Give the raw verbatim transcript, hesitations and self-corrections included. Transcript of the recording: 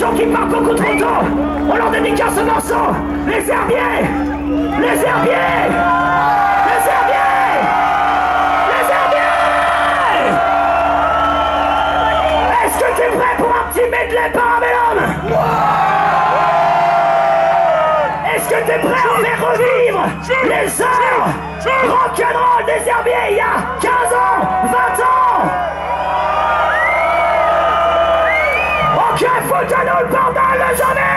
gens qui partent beaucoup trop tôt. On leur dédicace ce morceau. Les herbiers. Les herbiers. Les herbiers. Les herbiers. Est-ce que tu es prêt pour un petit medley Parabellum? Est-ce que tu es prêt à faire revivre les heures rock'n'roll des herbiers il y a quinze ans, vingt ans? Ok, foutez-nous le bordel les amis!